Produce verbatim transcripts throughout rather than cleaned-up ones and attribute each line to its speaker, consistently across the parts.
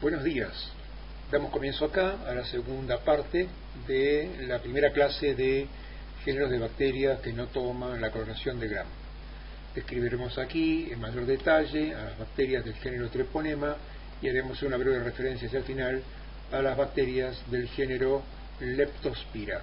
Speaker 1: Buenos días. Damos comienzo acá a la segunda parte de la primera clase de géneros de bacterias que no toman la clonación de Gram. Describiremos aquí en mayor detalle a las bacterias del género Treponema y haremos una breve referencia hacia el final a las bacterias del género Leptospira.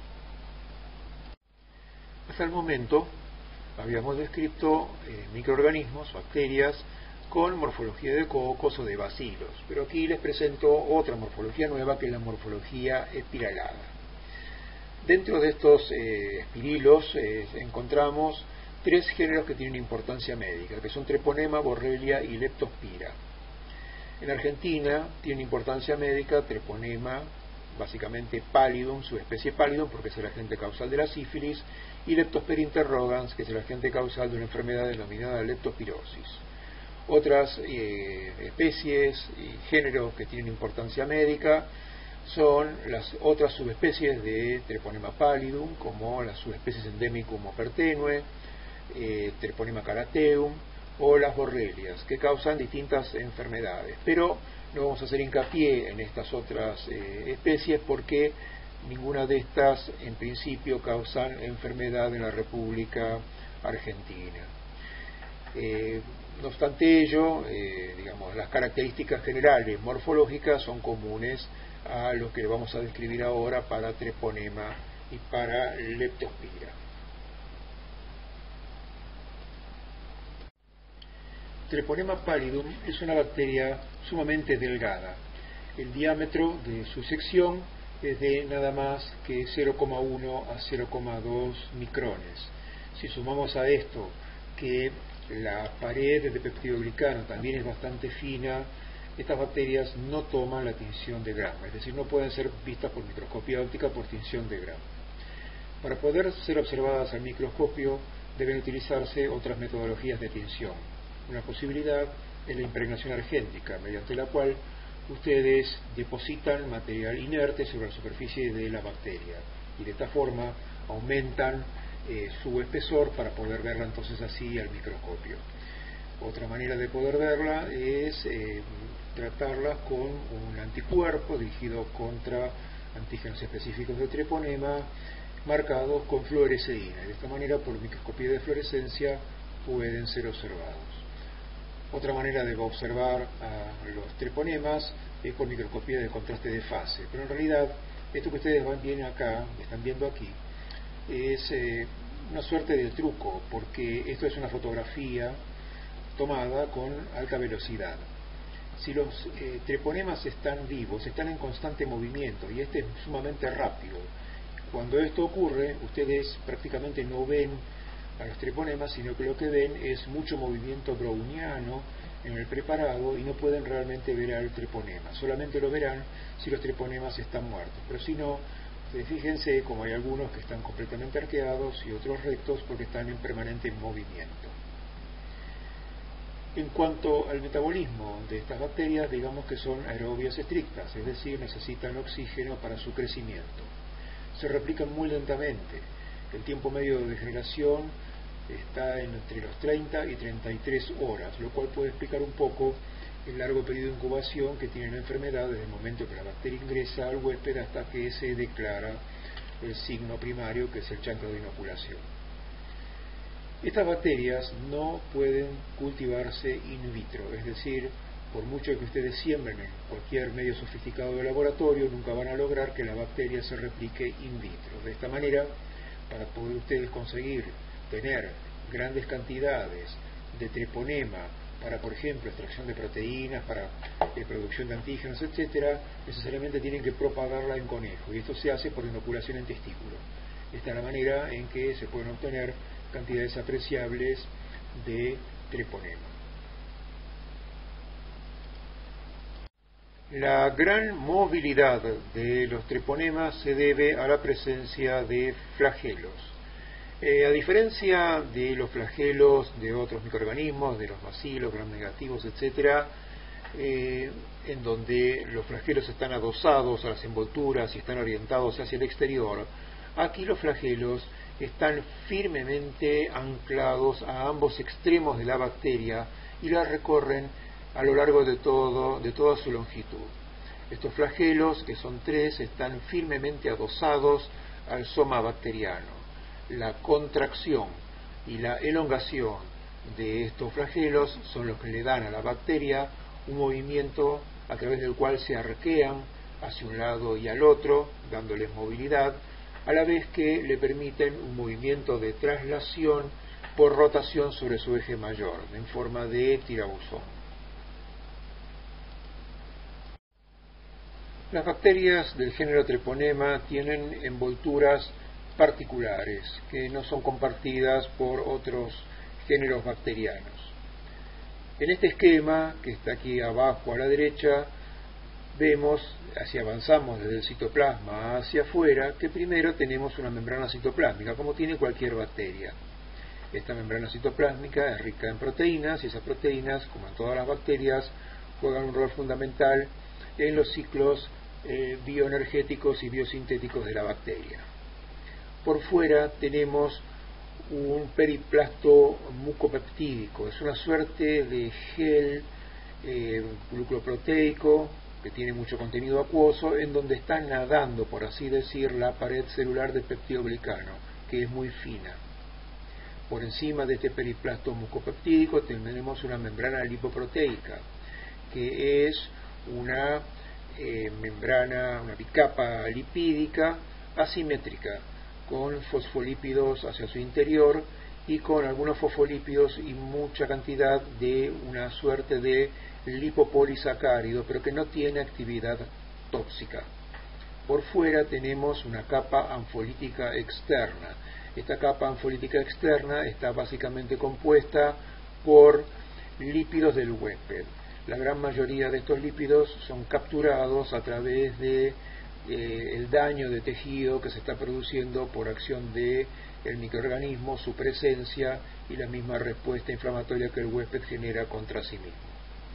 Speaker 1: Hasta el momento habíamos descrito eh, microorganismos, bacterias, con morfología de cocos o de bacilos, pero aquí les presento otra morfología nueva que es la morfología espiralada. Dentro de estos eh, espirilos eh, encontramos tres géneros que tienen importancia médica, que son Treponema, Borrelia y Leptospira. En Argentina tiene importancia médica Treponema, básicamente Pallidum, subespecie Pallidum, porque es el agente causal de la sífilis, y Leptospira interrogans, que es el agente causal de una enfermedad denominada leptospirosis. Otras eh, especies y géneros que tienen importancia médica son las otras subespecies de Treponema pallidum, como las subespecies Endemicum opertenue, eh, Treponema carateum o las borrelias, que causan distintas enfermedades. Pero no vamos a hacer hincapié en estas otras eh, especies porque ninguna de estas en principio causan enfermedad en la República Argentina. Eh, no obstante ello, eh, digamos, las características generales morfológicas son comunes a lo que vamos a describir ahora para Treponema y para Leptospira. Treponema pallidum es una bacteria sumamente delgada. El diámetro de su sección es de nada más que cero coma uno a cero coma dos micrones. Si sumamos a esto que la pared de peptidoglicano también es bastante fina, estas bacterias no toman la tinción de Gram, es decir, no pueden ser vistas por microscopía óptica por tinción de Gram. Para poder ser observadas al microscopio deben utilizarse otras metodologías de tinción. Una posibilidad es la impregnación argéntica, mediante la cual ustedes depositan material inerte sobre la superficie de la bacteria y de esta forma aumentan eh, su espesor para poder verla entonces así al microscopio. Otra manera de poder verla es eh, tratarla con un anticuerpo dirigido contra antígenos específicos de Treponema marcados con fluoresceína. De esta manera, por microscopía de fluorescencia pueden ser observados. Otra manera de observar a los treponemas es por microscopía de contraste de fase, pero en realidad esto que ustedes van bien acá, están viendo aquí, es eh, una suerte de truco, porque esto es una fotografía tomada con alta velocidad. Si los eh, treponemas están vivos, están en constante movimiento y este es sumamente rápido. Cuando esto ocurre, ustedes prácticamente no ven a los treponemas, sino que lo que ven es mucho movimiento browniano en el preparado y no pueden realmente ver al treponema. Solamente lo verán si los treponemas están muertos, pero si no, fíjense como hay algunos que están completamente arqueados y otros rectos porque están en permanente movimiento. En cuanto al metabolismo de estas bacterias, digamos que son aerobias estrictas, es decir, necesitan oxígeno para su crecimiento. Se replican muy lentamente. El tiempo medio de generación está entre los treinta y treinta y tres horas, lo cual puede explicar un poco el largo periodo de incubación que tiene la enfermedad desde el momento que la bacteria ingresa al huésped hasta que se declara el signo primario, que es el chancro de inoculación. Estas bacterias no pueden cultivarse in vitro, es decir, por mucho que ustedes siembren en cualquier medio sofisticado de laboratorio, nunca van a lograr que la bacteria se replique in vitro. De esta manera, para poder ustedes conseguir tener grandes cantidades de treponema para, por ejemplo, extracción de proteínas, para eh, producción de antígenos, etcétera, necesariamente tienen que propagarla en conejo, y esto se hace por inoculación en testículo. Esta es la manera en que se pueden obtener cantidades apreciables de treponema. La gran movilidad de los treponemas se debe a la presencia de flagelos. Eh, a diferencia de los flagelos de otros microorganismos, de los bacilos, gram negativos, etcétera, eh, en donde los flagelos están adosados a las envolturas y están orientados hacia el exterior, aquí los flagelos están firmemente anclados a ambos extremos de la bacteria y la recorren a lo largo de, todo, de toda su longitud. Estos flagelos, que son tres, están firmemente adosados al soma bacteriano. La contracción y la elongación de estos flagelos son los que le dan a la bacteria un movimiento a través del cual se arquean hacia un lado y al otro, dándoles movilidad, a la vez que le permiten un movimiento de traslación por rotación sobre su eje mayor, en forma de tirabuzón. Las bacterias del género Treponema tienen envolturas particulares que no son compartidas por otros géneros bacterianos. En este esquema, que está aquí abajo a la derecha, vemos, así avanzamos desde el citoplasma hacia afuera, que primero tenemos una membrana citoplásmica, como tiene cualquier bacteria. Esta membrana citoplásmica es rica en proteínas, y esas proteínas, como en todas las bacterias, juegan un rol fundamental en los ciclos eh, bioenergéticos y biosintéticos de la bacteria. Por fuera tenemos un periplasto mucopeptídico, es una suerte de gel eh, glucoproteico que tiene mucho contenido acuoso, en donde está nadando, por así decir, la pared celular del peptidoglicano, que es muy fina. Por encima de este periplasto mucopeptídico tenemos una membrana lipoproteica, que es una eh, membrana, una bicapa lipídica asimétrica, con fosfolípidos hacia su interior y con algunos fosfolípidos y mucha cantidad de una suerte de lipopolisacárido, pero que no tiene actividad tóxica. Por fuera tenemos una capa anfolítica externa. Esta capa anfolítica externa está básicamente compuesta por lípidos del huésped. La gran mayoría de estos lípidos son capturados a través de eh, el daño de tejido que se está produciendo por acción de el microorganismo, su presencia y la misma respuesta inflamatoria que el huésped genera contra sí mismo.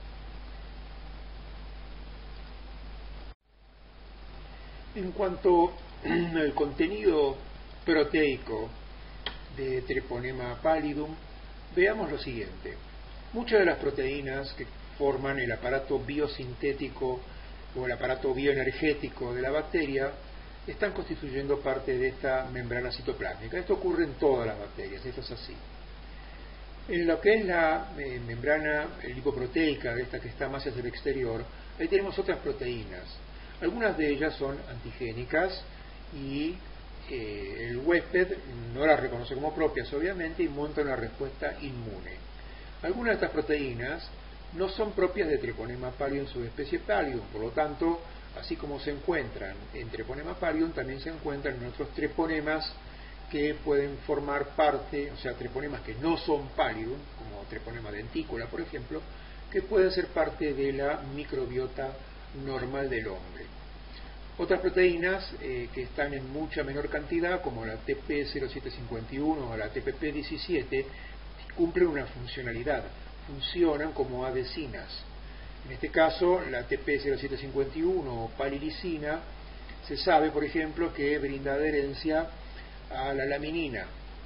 Speaker 1: En cuanto al contenido proteico de Treponema pallidum, veamos lo siguiente. Muchas de las proteínas que forman el aparato biosintético o el aparato bioenergético de la bacteria están constituyendo parte de esta membrana citoplásmica. Esto ocurre en todas las bacterias, esto es así. En lo que es la eh, membrana lipoproteica, de esta que está más hacia el exterior, ahí tenemos otras proteínas. Algunas de ellas son antigénicas y eh, el huésped no las reconoce como propias, obviamente, y monta una respuesta inmune. Algunas de estas proteínas no son propias de Treponema pallidum subespecie pallidum, por lo tanto, así como se encuentran en Treponema pallidum, también se encuentran en otros treponemas que pueden formar parte, o sea, treponemas que no son pallidum, como Treponema denticula, por ejemplo, que pueden ser parte de la microbiota normal del hombre. Otras proteínas eh, que están en mucha menor cantidad, como la T P cero siete cincuenta y uno o la T P P diecisiete, cumplen una funcionalidad, funcionan como adhesinas. En este caso, la T P cero siete cincuenta y uno o palilicina, se sabe, por ejemplo, que brinda adherencia a la laminina.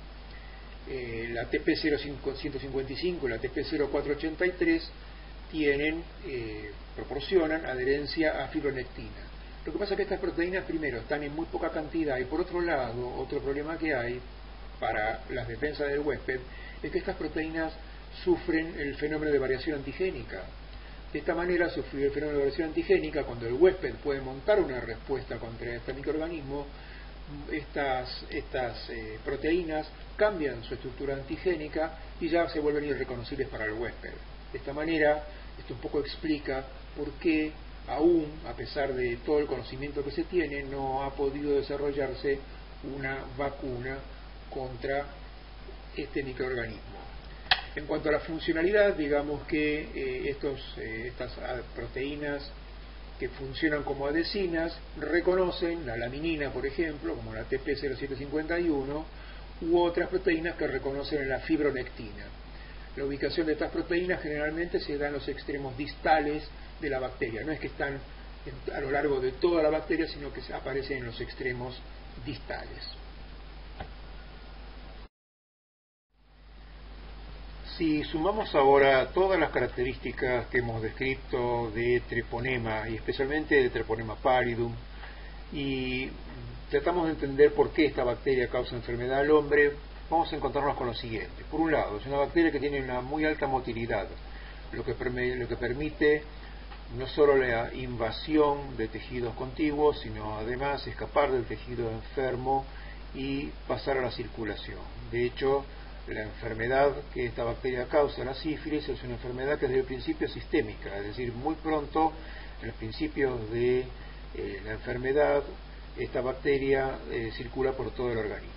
Speaker 1: Eh, la T P cero ciento cincuenta y cinco y la T P cero cuatrocientos ochenta y tres tienen, eh, proporcionan adherencia a fibronectina. Lo que pasa es que estas proteínas, primero, están en muy poca cantidad, y por otro lado, otro problema que hay para las defensas del huésped es que estas proteínas sufren el fenómeno de variación antigénica. De esta manera, sufrir el fenómeno de variación antigénica, cuando el huésped puede montar una respuesta contra este microorganismo, estas, estas eh, proteínas cambian su estructura antigénica y ya se vuelven irreconocibles para el huésped. De esta manera, esto un poco explica por qué, aún a pesar de todo el conocimiento que se tiene, no ha podido desarrollarse una vacuna contra este microorganismo. En cuanto a la funcionalidad, digamos que eh, estos, eh, estas proteínas que funcionan como adhesinas reconocen la laminina, por ejemplo, como la T P cero siete cincuenta y uno, u otras proteínas que reconocen la fibronectina. La ubicación de estas proteínas generalmente se da en los extremos distales de la bacteria. No es que están a lo largo de toda la bacteria, sino que aparecen en los extremos distales. Si sumamos ahora todas las características que hemos descrito de treponema, y especialmente de treponema pallidum, y tratamos de entender por qué esta bacteria causa enfermedad al hombre, vamos a encontrarnos con lo siguiente. Por un lado, es una bacteria que tiene una muy alta motilidad, lo que, lo que permite no solo la invasión de tejidos contiguos, sino además escapar del tejido enfermo y pasar a la circulación. De hecho, la enfermedad que esta bacteria causa, la sífilis, es una enfermedad que desde el principio es sistémica, es decir, muy pronto, en los principios de eh, la enfermedad, esta bacteria eh, circula por todo el organismo.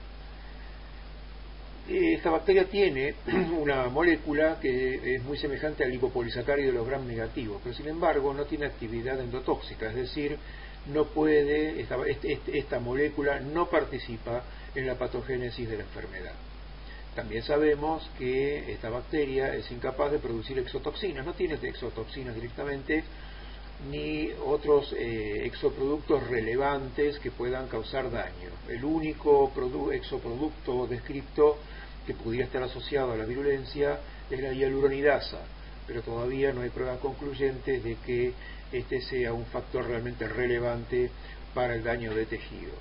Speaker 1: Esta bacteria tiene una molécula que es muy semejante al lipopolisacárido de los gram negativos, pero sin embargo no tiene actividad endotóxica, es decir, no puede, esta, esta molécula no participa en la patogénesis de la enfermedad. También sabemos que esta bacteria es incapaz de producir exotoxinas, no tiene exotoxinas directamente, ni otros eh, exoproductos relevantes que puedan causar daño. El único exoproducto descrito que pudiera estar asociado a la virulencia es la hialuronidasa, pero todavía no hay pruebas concluyentes de que este sea un factor realmente relevante para el daño de tejido.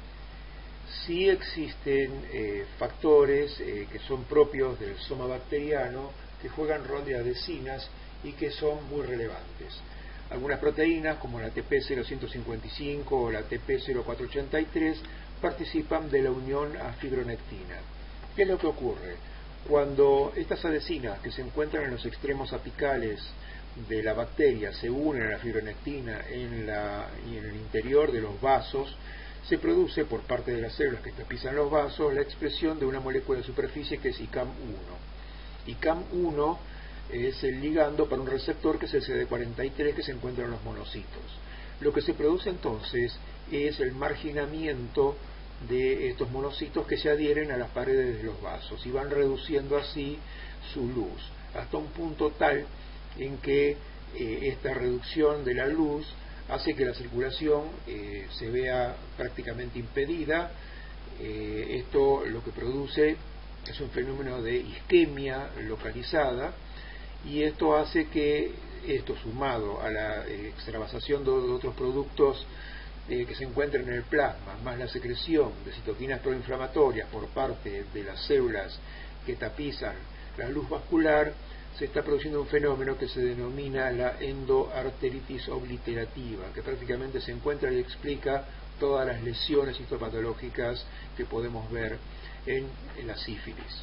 Speaker 1: Sí existen eh, factores eh, que son propios del soma bacteriano que juegan rol de adhesinas y que son muy relevantes. Algunas proteínas, como la T P cero ciento cincuenta y cinco o la T P cero cuatrocientos ochenta y tres, participan de la unión a fibronectina. ¿Qué es lo que ocurre? Cuando estas adhesinas que se encuentran en los extremos apicales de la bacteria se unen a la fibronectina en la, y en el interior de los vasos, se produce por parte de las células que tapizan los vasos la expresión de una molécula de superficie que es I C A M uno. I C A M uno es el ligando para un receptor que es el C D cuarenta y tres que se encuentra en los monocitos. Lo que se produce entonces es el marginamiento de estos monocitos que se adhieren a las paredes de los vasos y van reduciendo así su luz hasta un punto tal en que eh, esta reducción de la luz hace que la circulación eh, se vea prácticamente impedida. Eh, esto lo que produce es un fenómeno de isquemia localizada, y esto hace que esto, sumado a la eh, extravasación de, de otros productos eh, que se encuentran en el plasma, más la secreción de citoquinas proinflamatorias por parte de las células que tapizan la luz vascular, se está produciendo un fenómeno que se denomina la endoarteritis obliterativa, que prácticamente se encuentra y explica todas las lesiones histopatológicas que podemos ver en, en la sífilis.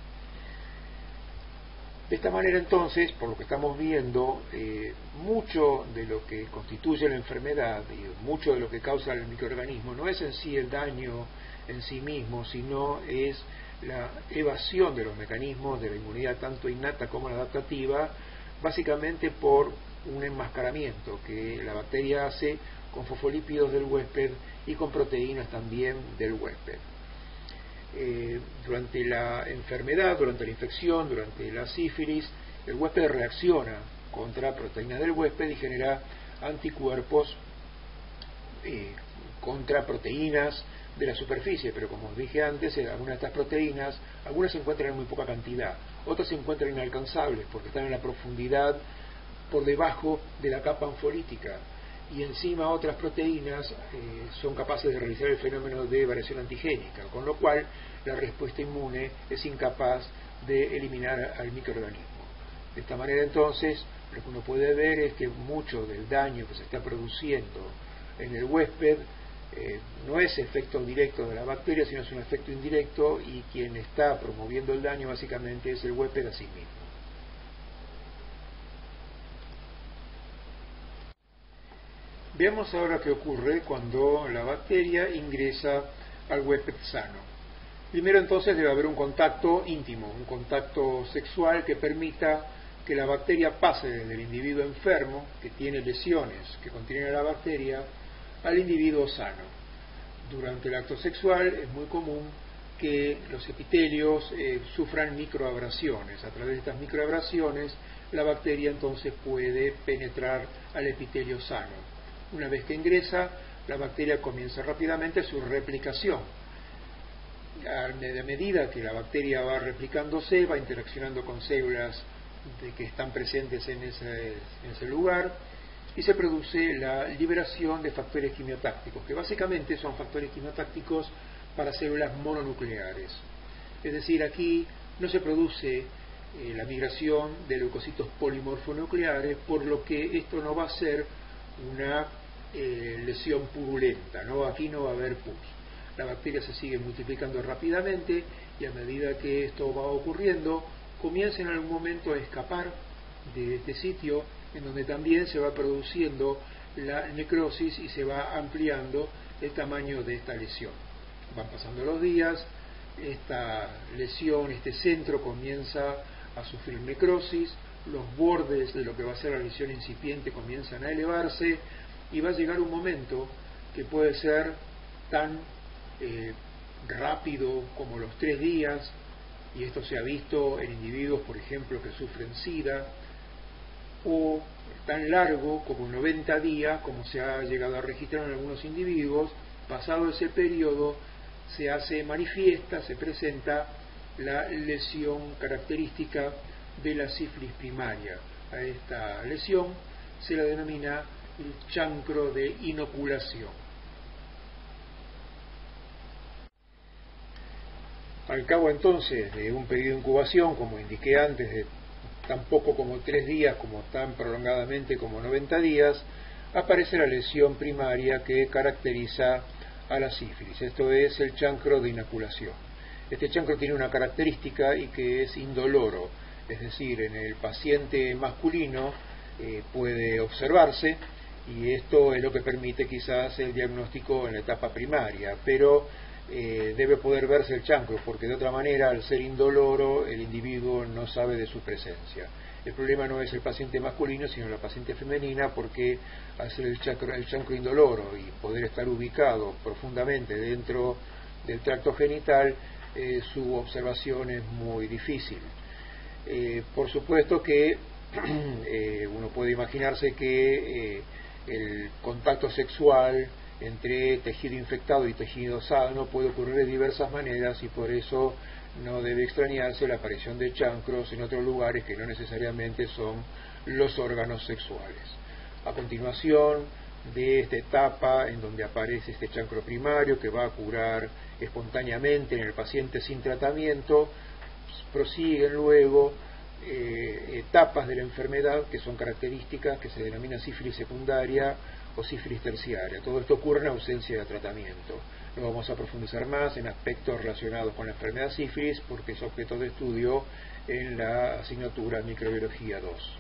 Speaker 1: De esta manera entonces, por lo que estamos viendo, eh, mucho de lo que constituye la enfermedad y mucho de lo que causa el microorganismo no es en sí el daño en sí mismo, sino es la evasión de los mecanismos de la inmunidad tanto innata como la adaptativa, básicamente por un enmascaramiento que la bacteria hace con fosfolípidos del huésped y con proteínas también del huésped. Eh, durante la enfermedad, durante la infección, durante la sífilis, el huésped reacciona contra proteínas del huésped y genera anticuerpos eh, contra proteínas de la superficie, pero como os dije antes, algunas de estas proteínas, algunas se encuentran en muy poca cantidad, otras se encuentran inalcanzables porque están en la profundidad por debajo de la capa anfolítica, y encima otras proteínas eh, son capaces de realizar el fenómeno de variación antigénica, con lo cual la respuesta inmune es incapaz de eliminar al microorganismo. De esta manera entonces, lo que uno puede ver es que mucho del daño que se está produciendo en el huésped eh, no es efecto directo de la bacteria, sino es un efecto indirecto, y quien está promoviendo el daño básicamente es el huésped a sí mismo. Veamos ahora qué ocurre cuando la bacteria ingresa al huésped sano. Primero entonces debe haber un contacto íntimo, un contacto sexual que permita que la bacteria pase del individuo enfermo, que tiene lesiones que contienen la bacteria, al individuo sano. Durante el acto sexual es muy común que los epitelios eh, sufran microabrasiones. A través de estas microabrasiones la bacteria entonces puede penetrar al epitelio sano. Una vez que ingresa, la bacteria comienza rápidamente su replicación. a medida que la bacteria va replicándose, va interaccionando con células de que están presentes en ese, en ese lugar, y se produce la liberación de factores quimiotácticos, que básicamente son factores quimiotácticos para células mononucleares. Es decir, aquí no se produce eh, la migración de leucocitos polimorfonucleares, por lo que esto no va a ser una eh, lesión purulenta, ¿no? Aquí no va a haber pus. La bacteria se sigue multiplicando rápidamente y a medida que esto va ocurriendo, comienza en algún momento a escapar de este sitio, en donde también se va produciendo la necrosis y se va ampliando el tamaño de esta lesión. Van pasando los días, esta lesión, este centro comienza a sufrir necrosis, los bordes de lo que va a ser la lesión incipiente comienzan a elevarse y va a llegar un momento que puede ser tan eh, rápido como los tres días, y esto se ha visto en individuos, por ejemplo, que sufren SIDA, o tan largo como noventa días, como se ha llegado a registrar en algunos individuos. Pasado ese periodo se hace manifiesta, se presenta la lesión característica de la sífilis primaria. A esta lesión se la denomina el chancro de inoculación. Al cabo entonces de un periodo de incubación, como indiqué antes, de tan poco como tres días, como tan prolongadamente como noventa días, aparece la lesión primaria que caracteriza a la sífilis. Esto es el chancro de inoculación. Este chancro tiene una característica y que es indoloro, es decir, en el paciente masculino eh, puede observarse, y esto es lo que permite quizás el diagnóstico en la etapa primaria, pero eh, debe poder verse el chancro, porque de otra manera, al ser indoloro, el individuo no sabe de su presencia. El problema no es el paciente masculino, sino la paciente femenina, porque al ser el chancro, el chancro indoloro y poder estar ubicado profundamente dentro del tracto genital, eh, su observación es muy difícil. Eh, por supuesto que eh, uno puede imaginarse que eh, el contacto sexual entre tejido infectado y tejido sano puede ocurrir de diversas maneras, y por eso no debe extrañarse la aparición de chancros en otros lugares que no necesariamente son los órganos sexuales. A continuación de esta etapa en donde aparece este chancro primario, que va a curar espontáneamente en el paciente sin tratamiento, prosiguen luego eh, etapas de la enfermedad que son características, que se denomina sífilis secundaria o sífilis terciaria. Todo esto ocurre en ausencia de tratamiento. No vamos a profundizar más en aspectos relacionados con la enfermedad sífilis, porque es objeto de estudio en la asignatura Microbiología dos.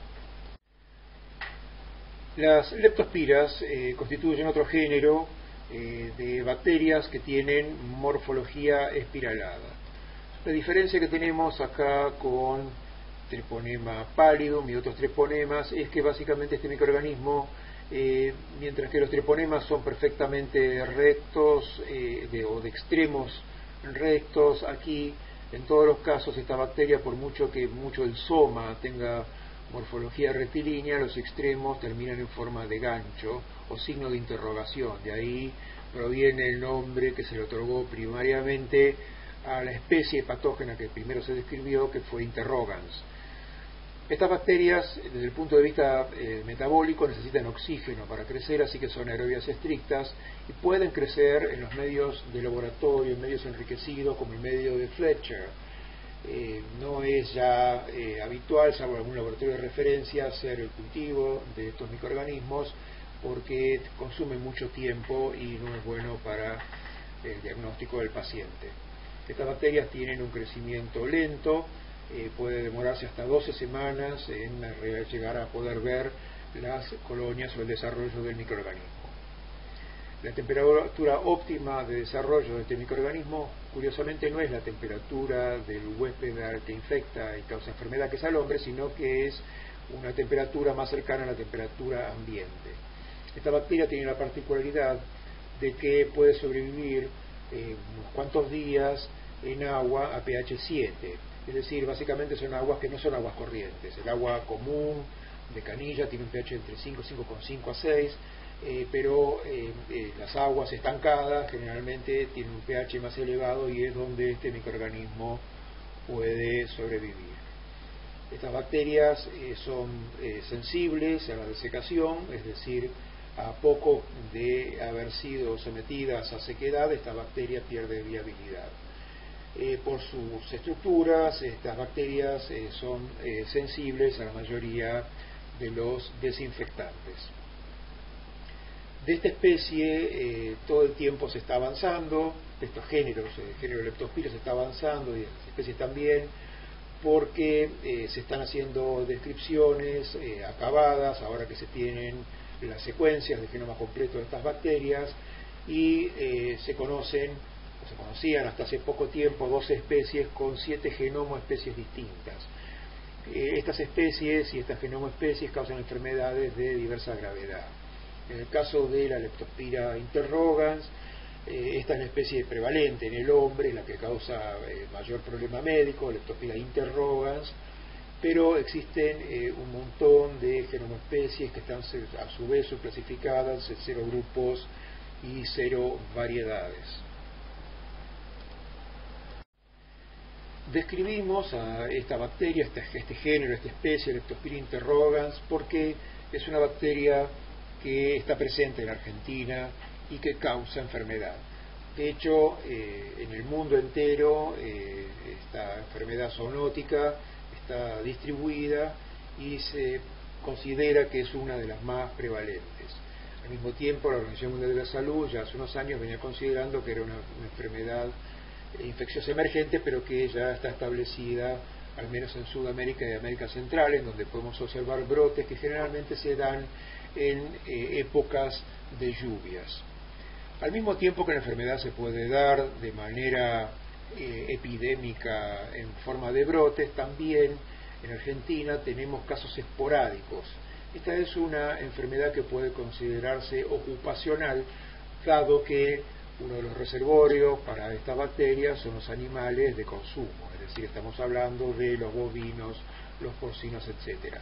Speaker 1: Las leptospiras eh, constituyen otro género eh, de bacterias que tienen morfología espiralada. La diferencia que tenemos acá con Treponema pallidum y otros treponemas es que básicamente este microorganismo, eh, mientras que los treponemas son perfectamente rectos eh, de, o de extremos rectos, aquí en todos los casos esta bacteria, por mucho que mucho el soma tenga morfología rectilínea, los extremos terminan en forma de gancho o signo de interrogación. De ahí proviene el nombre que se le otorgó primariamente a la especie patógena que primero se describió, que fue interrogans. Estas bacterias, desde el punto de vista eh, metabólico, necesitan oxígeno para crecer, así que son aerobias estrictas y pueden crecer en los medios de laboratorio, en medios enriquecidos como el medio de Fletcher. Eh, no es ya eh, habitual, salvo algún laboratorio de referencia, hacer el cultivo de estos microorganismos, porque consumen mucho tiempo y no es bueno para el diagnóstico del paciente. Estas bacterias tienen un crecimiento lento, eh, puede demorarse hasta doce semanas en llegar a poder ver las colonias o el desarrollo del microorganismo. La temperatura óptima de desarrollo de este microorganismo, curiosamente, no es la temperatura del huésped que infecta y causa enfermedad, que es al hombre, sino que es una temperatura más cercana a la temperatura ambiente. Esta bacteria tiene la particularidad de que puede sobrevivir eh, unos cuantos días en agua a pH siete, es decir, básicamente son aguas que no son aguas corrientes. El agua común de canilla tiene un pH entre cinco, cinco coma cinco a seis, eh, pero eh, eh, las aguas estancadas generalmente tienen un pH más elevado y es donde este microorganismo puede sobrevivir. Estas bacterias eh, son eh, sensibles a la desecación, es decir, a poco de haber sido sometidas a sequedad, esta bacteria pierde viabilidad. Eh, por sus estructuras, estas bacterias eh, son eh, sensibles a la mayoría de los desinfectantes. De esta especie eh, todo el tiempo se está avanzando, de estos géneros, el género Leptospira se está avanzando y de estas especies también, porque eh, se están haciendo descripciones eh, acabadas, ahora que se tienen las secuencias del genoma completo de estas bacterias, y eh, se conocen, o se conocían hasta hace poco tiempo, doce especies con siete genomoespecies distintas. Eh, estas especies y estas genomoespecies causan enfermedades de diversa gravedad. En el caso de la Leptospira interrogans, Eh, esta es la especie prevalente en el hombre, la que causa eh, mayor problema médico, Leptospira interrogans, pero existen eh, un montón de genomoespecies que están a su vez subclasificadas en cero grupos y cero variedades. Describimos a esta bacteria, este, este género, esta especie, Leptospira interrogans, porque es una bacteria que está presente en Argentina y que causa enfermedad. De hecho, eh, en el mundo entero eh, esta enfermedad zoonótica está distribuida y se considera que es una de las más prevalentes. Al mismo tiempo, la Organización Mundial de la Salud ya hace unos años venía considerando que era una, una enfermedad infecciosa emergente, pero que ya está establecida, al menos en Sudamérica y América Central, en donde podemos observar brotes que generalmente se dan en eh, épocas de lluvias. Al mismo tiempo que la enfermedad se puede dar de manera eh, epidémica en forma de brotes, también en Argentina tenemos casos esporádicos. Esta es una enfermedad que puede considerarse ocupacional, dado que uno de los reservorios para esta bacteria son los animales de consumo, es decir, estamos hablando de los bovinos, los porcinos, etcétera.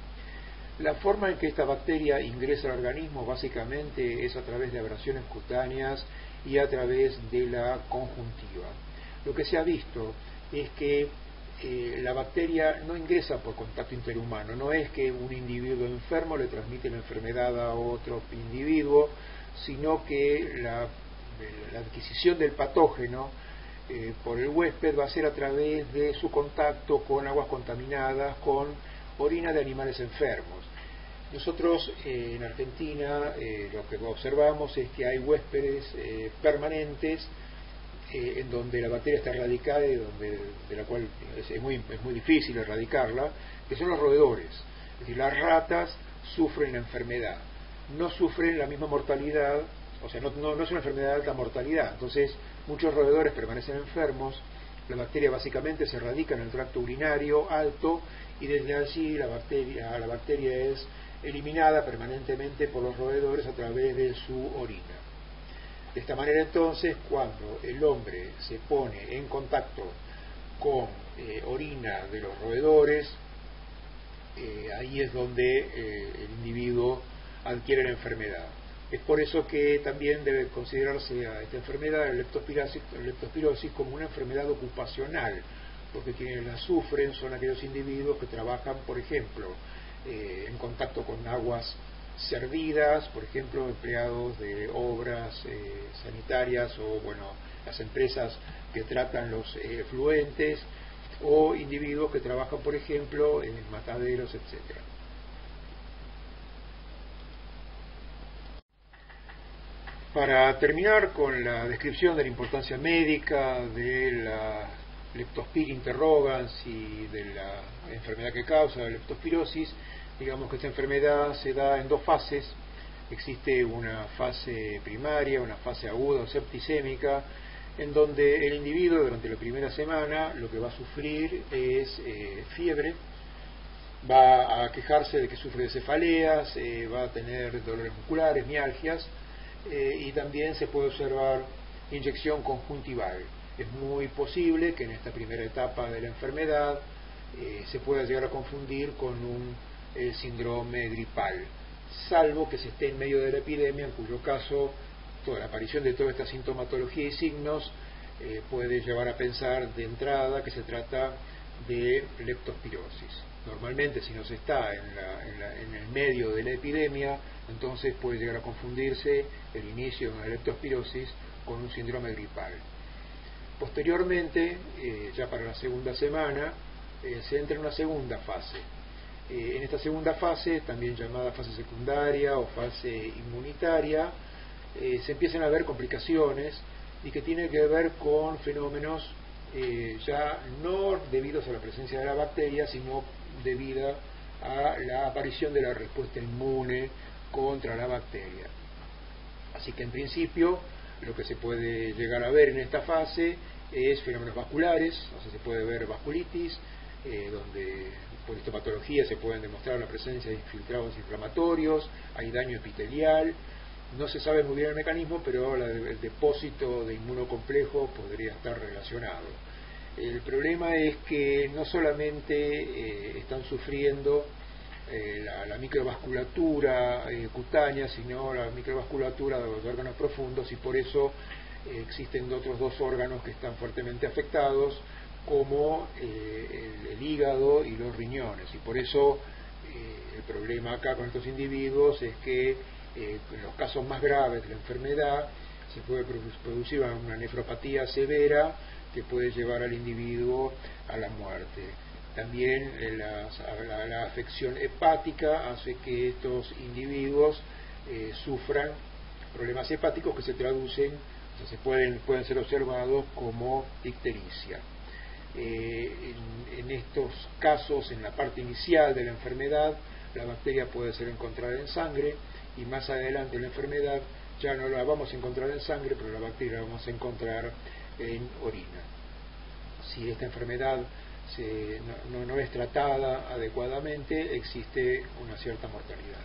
Speaker 1: La forma en que esta bacteria ingresa al organismo básicamente es a través de abrasiones cutáneas y a través de la conjuntiva. Lo que se ha visto es que eh, la bacteria no ingresa por contacto interhumano, no es que un individuo enfermo le transmite la enfermedad a otro individuo, sino que la, la adquisición del patógeno eh, por el huésped va a ser a través de su contacto con aguas contaminadas, con orina de animales enfermos. Nosotros eh, en Argentina eh, lo que observamos es que hay huéspedes eh, permanentes eh, en donde la bacteria está erradicada y donde, de la cual es, es, muy, es muy difícil erradicarla, que son los roedores. Es decir, las ratas sufren la enfermedad, no sufren la misma mortalidad, o sea, no, no, no es una enfermedad de alta mortalidad, entonces muchos roedores permanecen enfermos, la bacteria básicamente se erradica en el tracto urinario alto y desde allí la bacteria, la bacteria es eliminada permanentemente por los roedores a través de su orina. De esta manera entonces, cuando el hombre se pone en contacto con eh, orina de los roedores, eh, ahí es donde eh, el individuo adquiere la enfermedad. Es por eso que también debe considerarse a esta enfermedad, la leptospirosis, leptospirosis, como una enfermedad ocupacional, porque quienes la sufren son aquellos individuos que trabajan, por ejemplo, eh, en contacto con aguas servidas, por ejemplo, empleados de obras eh, sanitarias o, bueno, las empresas que tratan los eh, efluentes, o individuos que trabajan, por ejemplo, en mataderos, etcétera. Para terminar con la descripción de la importancia médica de la Leptospira interrogans y de la enfermedad que causa la leptospirosis, digamos que esta enfermedad se da en dos fases. Existe una fase primaria, una fase aguda o septicémica, en donde el individuo durante la primera semana lo que va a sufrir es eh, fiebre, va a quejarse de que sufre de cefaleas, eh, va a tener dolores musculares, mialgias, eh, y también se puede observar inyección conjuntival. Es muy posible que en esta primera etapa de la enfermedad eh, se pueda llegar a confundir con un eh, síndrome gripal. salvo que se esté en medio de la epidemia, en cuyo caso toda la aparición de toda esta sintomatología y signos eh, puede llevar a pensar de entrada que se trata de leptospirosis. Normalmente, si no se está en, la, en, la, en el medio de la epidemia, entonces puede llegar a confundirse el inicio de una leptospirosis con un síndrome gripal. Posteriormente, eh, ya para la segunda semana, eh, se entra en una segunda fase. Eh, en esta segunda fase, también llamada fase secundaria o fase inmunitaria, eh, se empiezan a ver complicaciones y que tienen que ver con fenómenos eh, ya no debidos a la presencia de la bacteria, sino debido a la aparición de la respuesta inmune contra la bacteria. Así que en principio lo que se puede llegar a ver en esta fase es fenómenos vasculares, o sea, se puede ver vasculitis, eh, donde por histopatología se pueden demostrar la presencia de infiltrados inflamatorios, hay daño epitelial, no se sabe muy bien el mecanismo, pero la, el depósito de inmunocomplejo podría estar relacionado. El problema es que no solamente eh, están sufriendo eh, la, la microvasculatura eh, cutánea, sino la microvasculatura de los órganos profundos, y por eso eh, existen otros dos órganos que están fuertemente afectados, como eh, el, el hígado y los riñones, y por eso eh, el problema acá con estos individuos es que eh, en los casos más graves de la enfermedad se puede producir una nefropatía severa que puede llevar al individuo a la muerte. También eh, la, la, la afección hepática hace que estos individuos eh, sufran problemas hepáticos que se traducen, o sea, se pueden, pueden ser observados como ictericia. Eh, en, en estos casos, en la parte inicial de la enfermedad, la bacteria puede ser encontrada en sangre, y más adelante en la enfermedad ya no la vamos a encontrar en sangre, pero la bacteria la vamos a encontrar en orina. Si esta enfermedad se, no, no, no es tratada adecuadamente, existe una cierta mortalidad.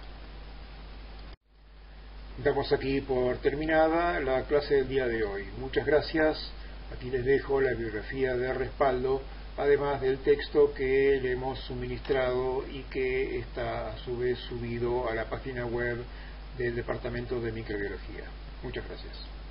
Speaker 1: Damos aquí por terminada la clase del día de hoy. Muchas gracias. Aquí les dejo la bibliografía de respaldo, además del texto que le hemos suministrado y que está a su vez subido a la página web del Departamento de Microbiología. Muchas gracias.